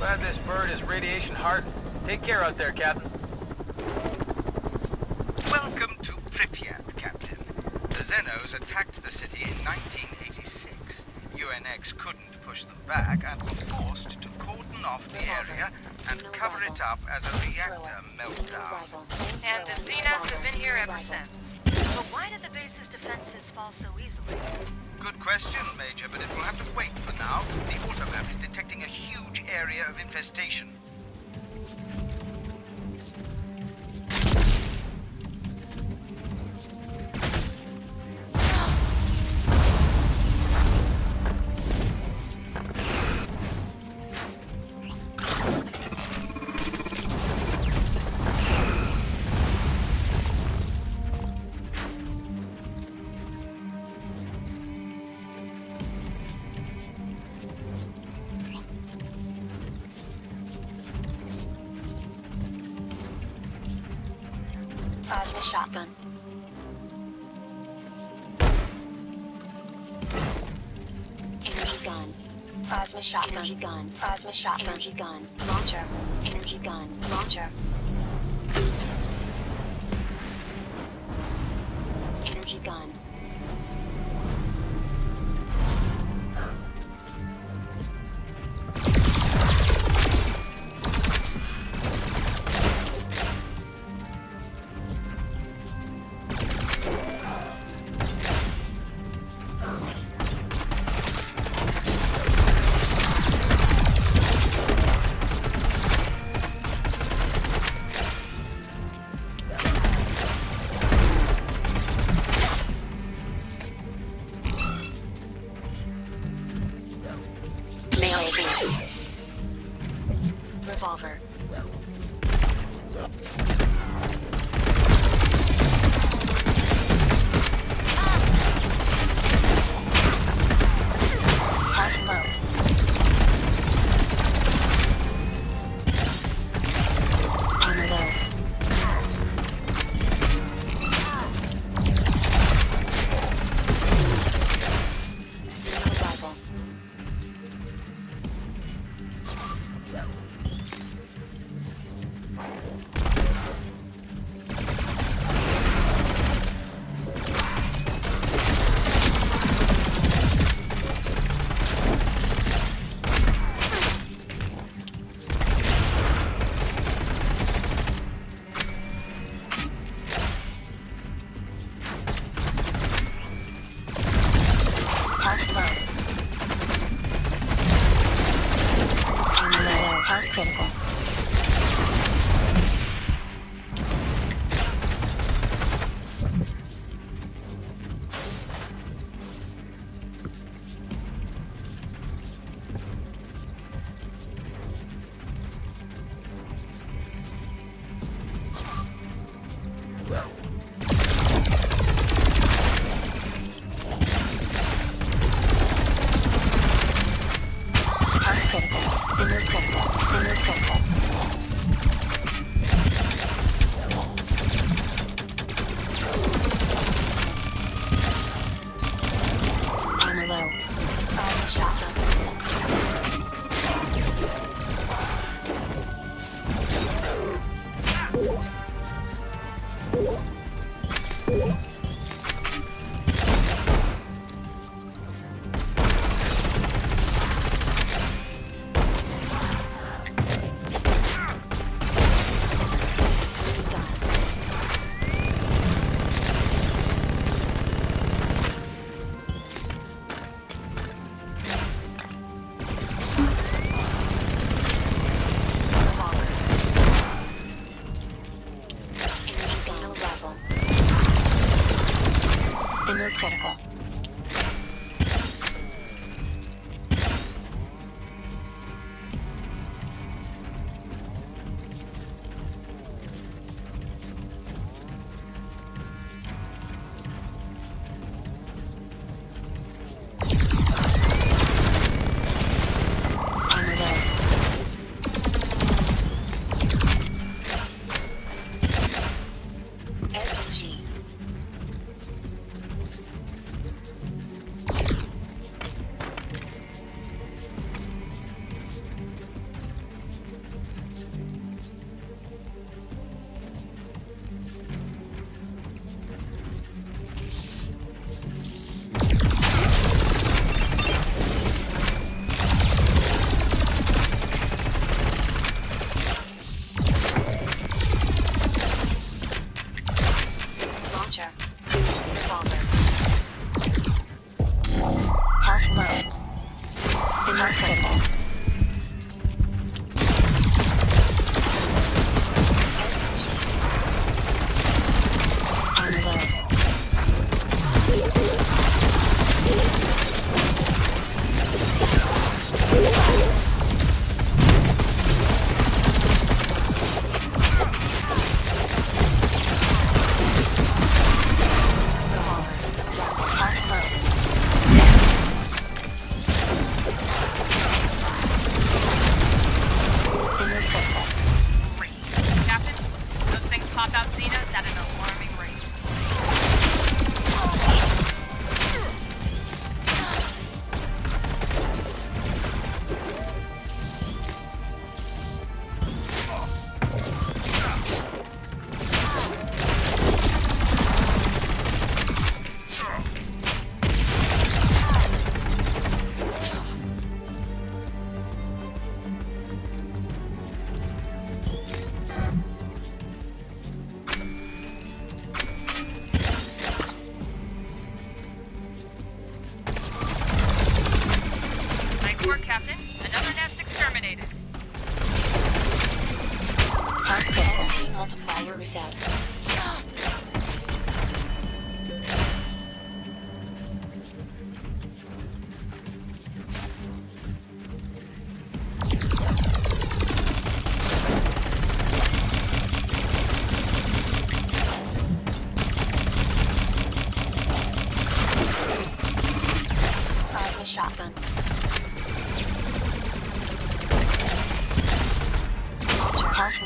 Glad this bird is radiation hardened. Take care out there, Captain. Welcome to Pripyat, Captain. The Xenos attacked the city in 1986. UNX couldn't push them back and were forced to cordon off the area and cover it up as a reactor meltdown. And the Xenos have been here ever since. But why did the base's defenses fall so easily? Good question, Major, but it will have to wait for now. The automap is detecting a huge area of infestation. Plasma shotgun. Energy gun. Plasma shotgun. Energy gun. Plasma shotgun. Energy gun. Launcher. Energy gun. Launcher. Energy gun. Melee boost. Revolver. Health low. Armor low. Rifle. Health low. Armor low. Health critical. Health critical. Inner critical. Inner critical.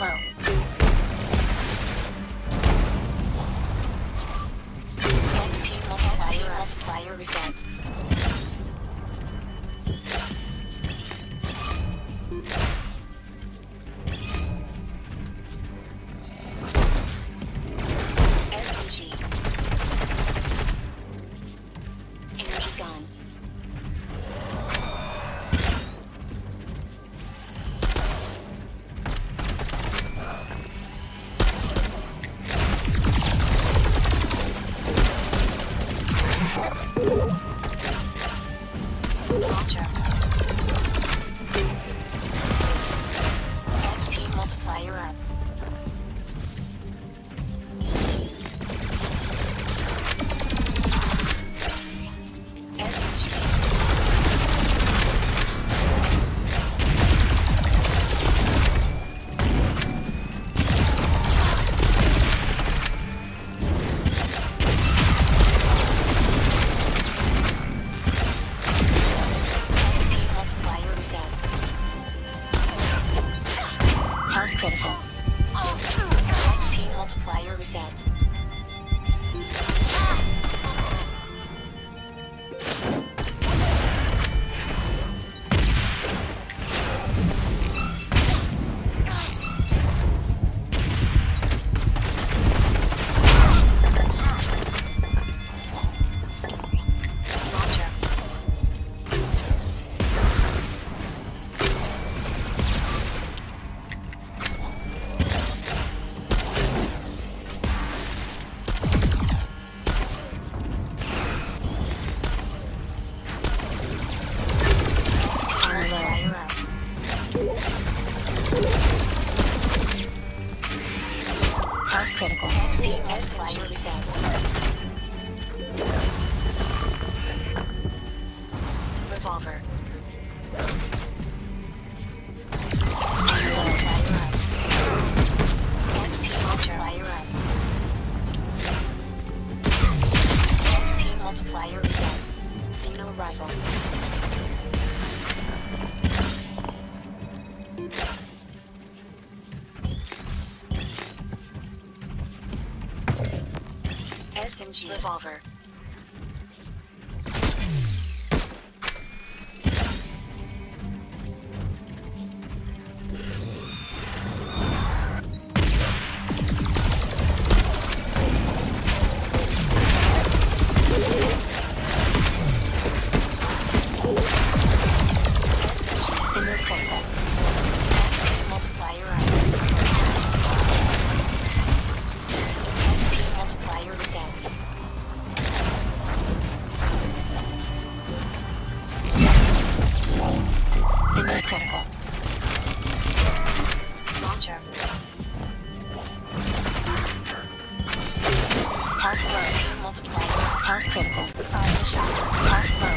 low. XP multiplier reset. SMG. Energy gun. Launcher. XP multiplier up. SMG. XP multiplier reset. Health critical. XP multiplier reset. Launcher. Multiplier up. Health critical. XP multiplier reset. Revolver. XP multiplier up. XP multiplier reset. Xeno rifle. SMG revolver. SMG inner critical. XP multiplier up. XP multiplier reset. Inner critical. Launcher. Health low. Multiplier. Health critical. Plasma shot. Health low.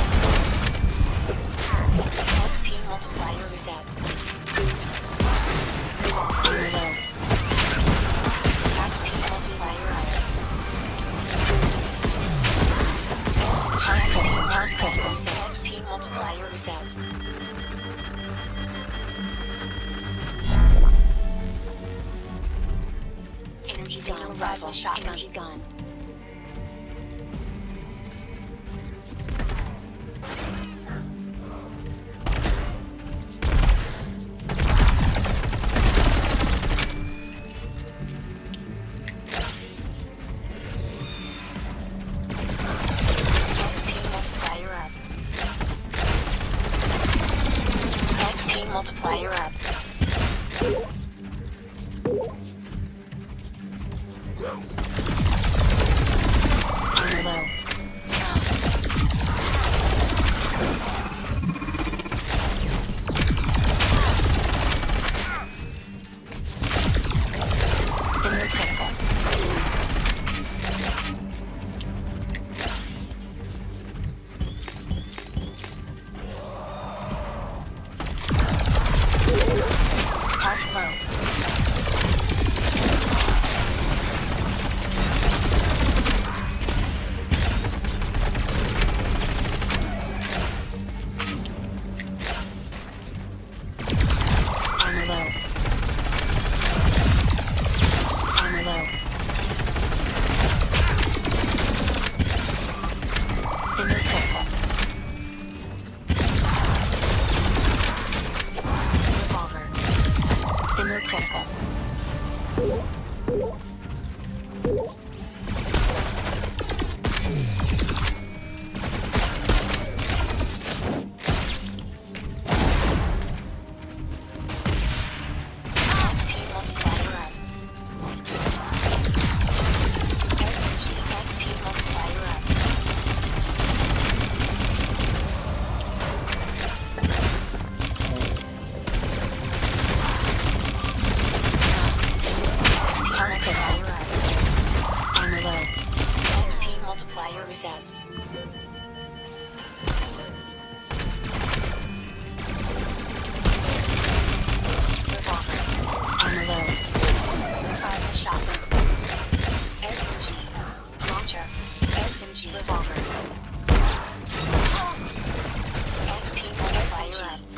XP multiplier reset. Inner low. XP multiplier up. Health critical reset. XP multiplier reset. Energy gun. Rifle shotgun. Energy gun. XP multiplier up. XP multiplier up. Armor low. Inner critical. Health low. Armor low. critical. XP multiplier up. SMG XP multiplier up. Armor low. XP multiplier reset. Revolver. Armor low. Plasma shotgun. SMG. Launcher. SMG revolver. XP multiplier up.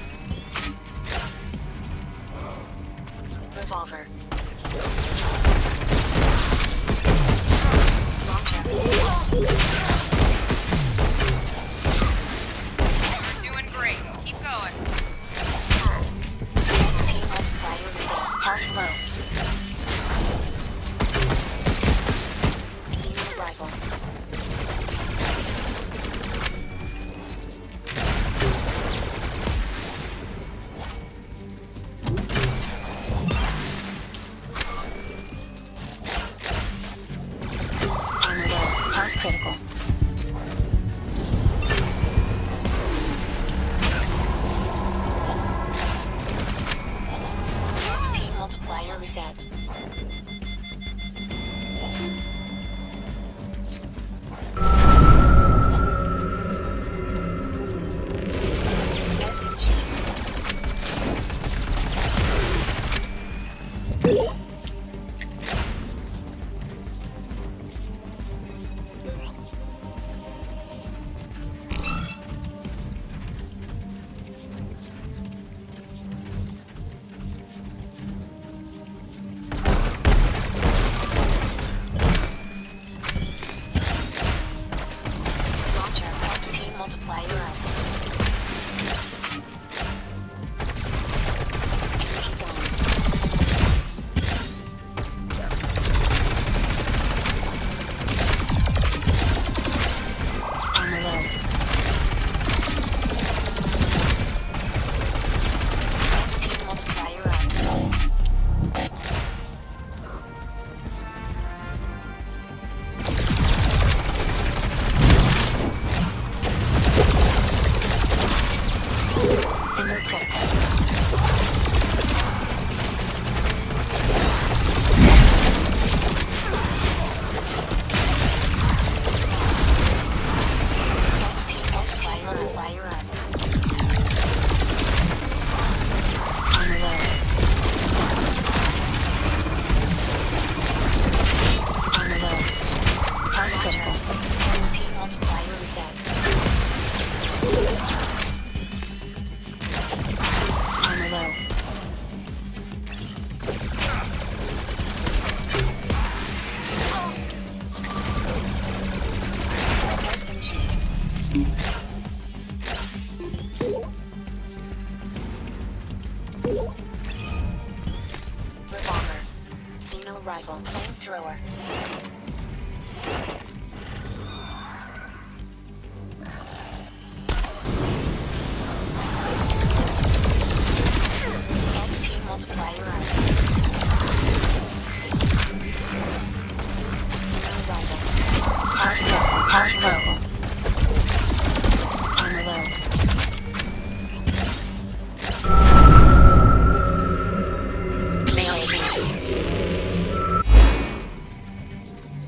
Revolver. You're doing great. Keep going. XP multiplier reset. Health low. Demon rifle. Armor low. Heart critical. XP multiplier reset. SMG. Launcher. XP multiplier up. Energy gun. Armor low. XP multiplier up. Inner critical. XP multiplier up. Armor low. Armor low. Heart critical. XP multiplier reset. Armor low. SMG. Revolver. Xeno rifle. Flamethrower. XP multiplier up. Xeno rifle. Heart low. Armor low. Melee boost.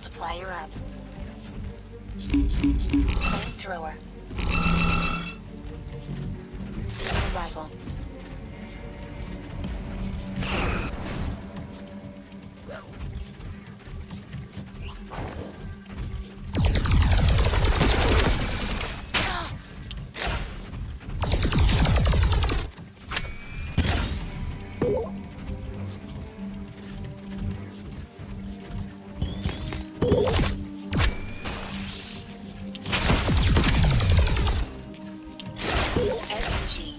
multiplier up. Flamethrower. Deagle rifle. SMG.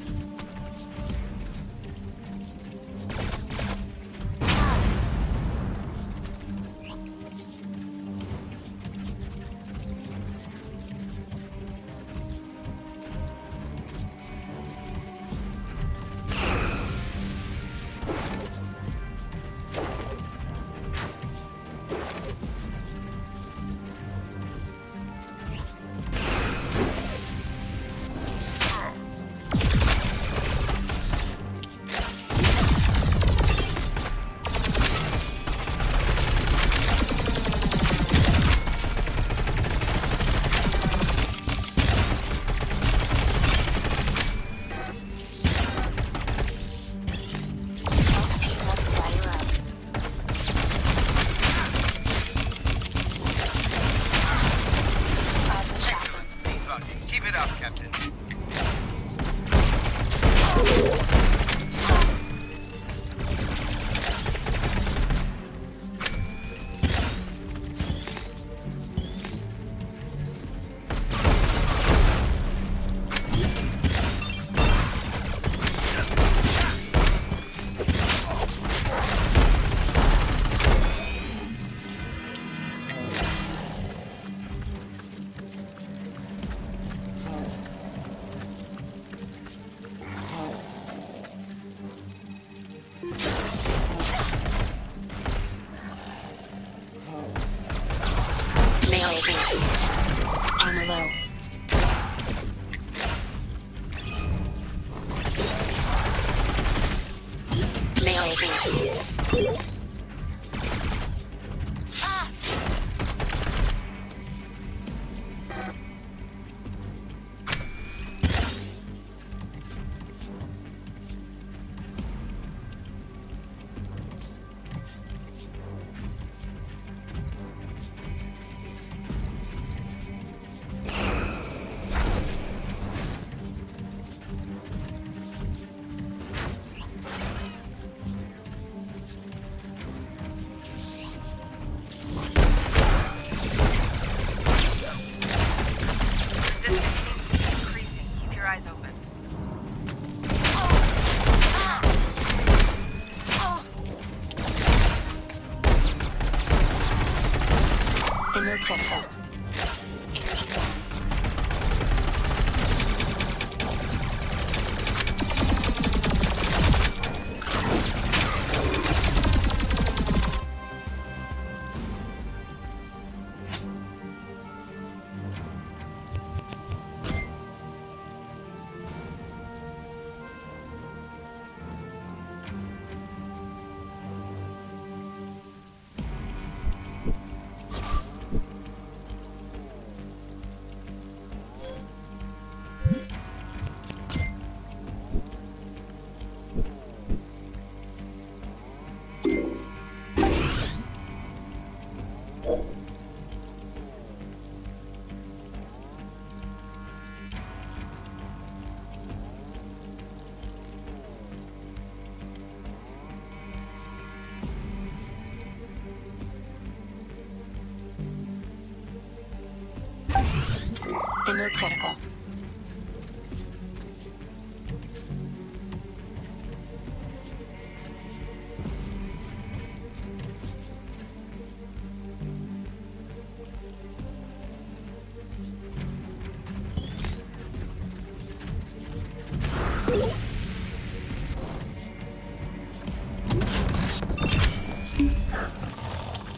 Keep it up, Captain. Melee boost. Armor low. Melee boost. Inner critical. Energy gun. Inner critical.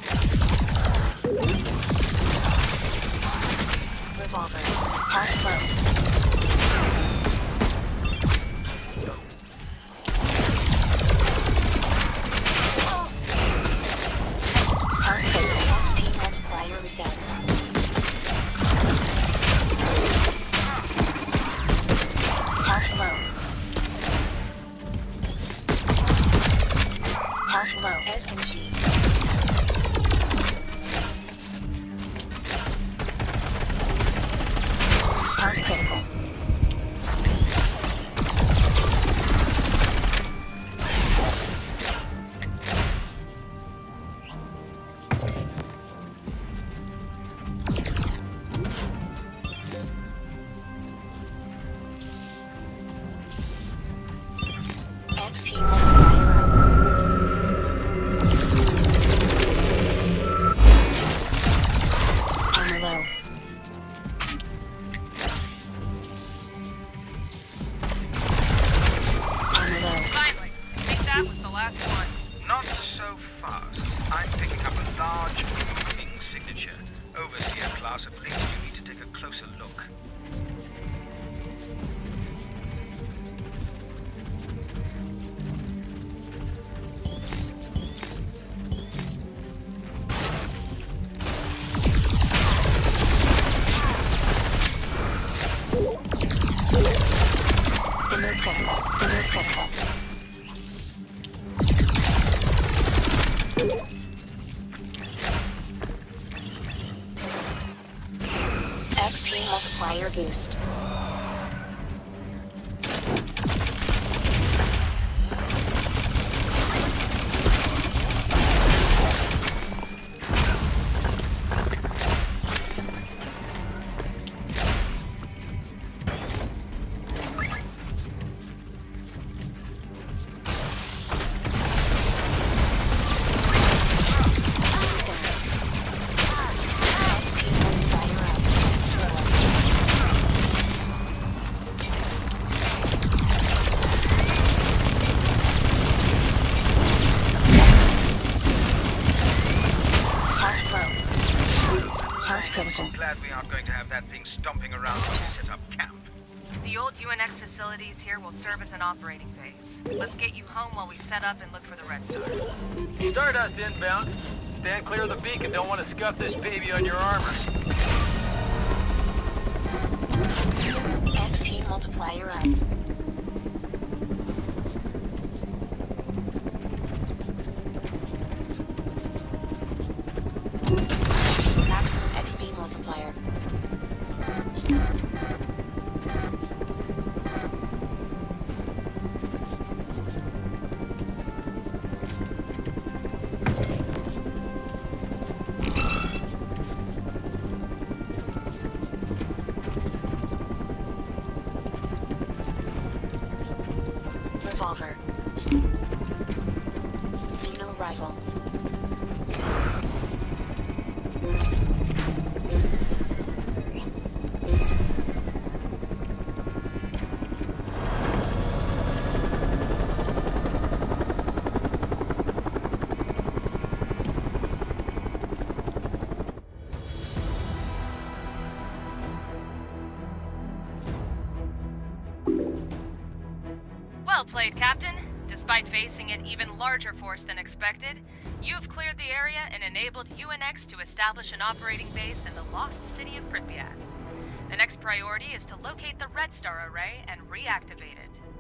Revolver. Health low. Halt low. SMG. Health critical. XP multiplier up. Armor low. Armor low. Finally. I think that was the last one. Not so fast. I'm picking up a large moving signature. Overseer class of priest, you need to take a closer look. Image critical. Image critical. XP multiplier boost. I'm glad we aren't going to have that thing stomping around when we set up camp. The old UNX facilities here will serve as an operating base. Let's get you home while we set up and look for the Red Star. Stardust inbound. Stand clear of the beacon. Don't want to scuff this baby on your armor. XP multiplier up. Maximum XP multiplier. Revolver. Xeno rifle. Well played, Captain. Despite facing an even larger force than expected, you've cleared the area and enabled UNX to establish an operating base in the lost city of Pripyat. The next priority is to locate the Red Star array and reactivate it.